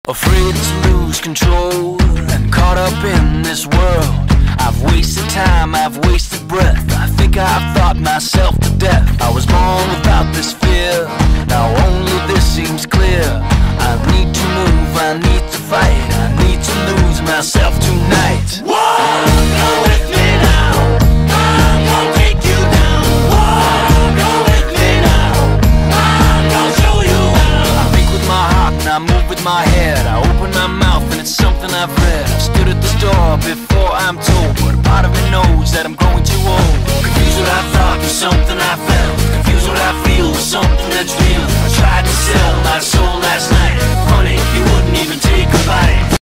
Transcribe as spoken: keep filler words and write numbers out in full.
Afraid to lose control and caught up in this world. I've wasted time, I've wasted breath. I think I've thought myself to death. I was born without this fear, now only this seems clear. I need to move, I need to fight, I need to lose myself tonight. Whoa, go with me now, I'm gonna take you down. Whoa, go with me now, I'm gonna show you how. I think with my heart and I move with my head. I open my mouth and it's something I've read. I've stood at this door before I'm told, but a part of me knows that I'm growing too old. Confused what I thought with something I felt, confused what I feel with something that's real. I tried to sell my soul last night, funny, you wouldn't even take a bite.